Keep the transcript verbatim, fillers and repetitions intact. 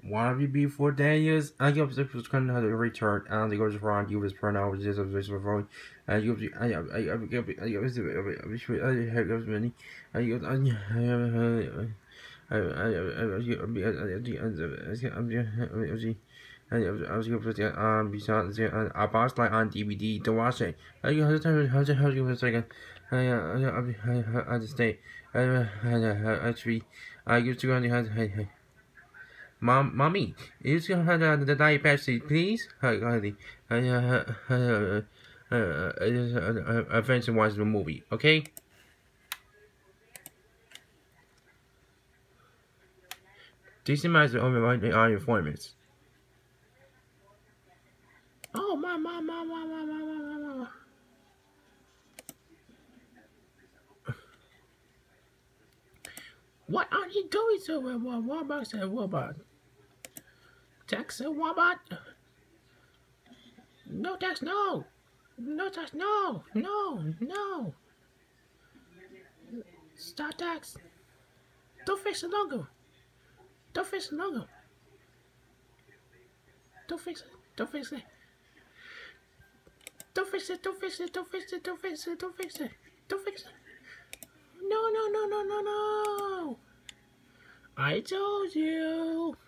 One of you before ten years, I give the kind of return, and the goes around you was pronoun just of this before. I give the I I I give I give the I have many. I give I I was going to put um besides a box like on D V D to watch it. I you have to how to how you a second. I I I I just stay. I I actually I used to go on the hey. Mom, mommy, is you have uh, the diet Pepsi, please? Hi, honey. I uh, uh, uh, uh, uh, fancy watch the movie, okay? These are only my are informants. Oh, my, my, my, my, my, my, my, my. What are you doing, sir? What, what about, sir? What about? Text, sir? What about? No, text, no. No, text, no. No, no. Start text. Don't fix the logo. Don't fix the logo. Don't fix it. Don't fix it. Don't fix it. Don't fix it. Don't fix it. Don't fix it. Don't fix it. Don't fix it. No, no, no, no, no, no. I told you.